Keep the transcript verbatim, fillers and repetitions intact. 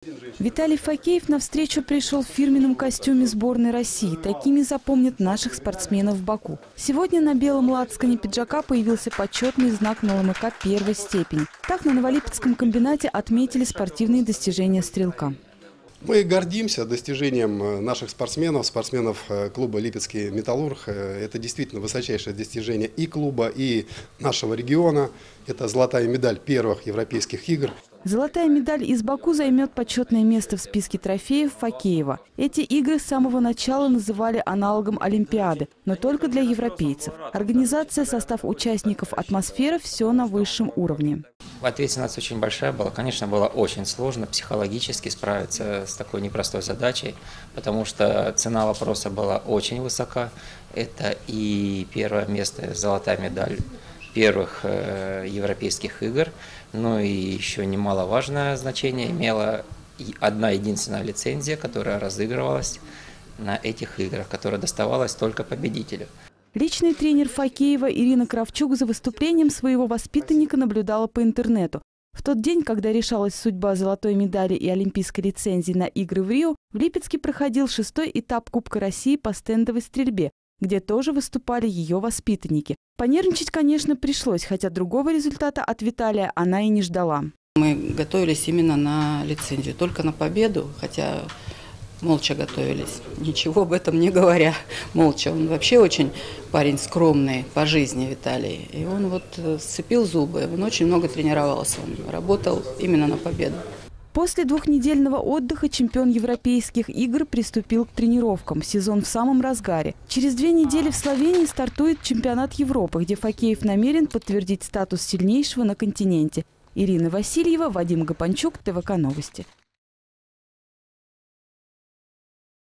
Виталий Факеев на встречу пришел в фирменном костюме сборной России. Такими запомнят наших спортсменов в Баку. Сегодня на белом лацкане пиджака появился почетный знак на ЛМК первой степени. Так на Новолипецком комбинате отметили спортивные достижения стрелка. Мы гордимся достижением наших спортсменов, спортсменов клуба «Липецкий Металлург». Это действительно высочайшее достижение и клуба, и нашего региона. Это золотая медаль первых европейских игр. Золотая медаль из Баку займет почетное место в списке трофеев Факеева. Эти игры с самого начала называли аналогом Олимпиады, но только для европейцев. Организация, состав участников, атмосфера – все на высшем уровне. Ответственность очень большая была. Конечно, было очень сложно психологически справиться с такой непростой задачей, потому что цена вопроса была очень высока. Это и первое место, золотая медаль первых э, европейских игр, но и еще немаловажное значение имела одна единственная лицензия, которая разыгрывалась на этих играх, которая доставалась только победителю. Личный тренер Факеева Ирина Кравчук за выступлением своего воспитанника наблюдала по интернету. В тот день, когда решалась судьба золотой медали и олимпийской лицензии на игры в Рио, в Липецке проходил шестой этап Кубка России по стендовой стрельбе, где тоже выступали ее воспитанники. Понервничать, конечно, пришлось, хотя другого результата от Виталия она и не ждала. Мы готовились именно на лицензию, только на победу, хотя молча готовились, ничего об этом не говоря, молча. Он вообще очень парень скромный по жизни, Виталий. И он вот сцепил зубы, он очень много тренировался, он работал именно на победу. После двухнедельного отдыха чемпион европейских игр приступил к тренировкам. Сезон в самом разгаре. Через две недели в Словении стартует чемпионат Европы, где Факеев намерен подтвердить статус сильнейшего на континенте. Ирина Васильева, Вадим Гапанчук, ТВК Новости.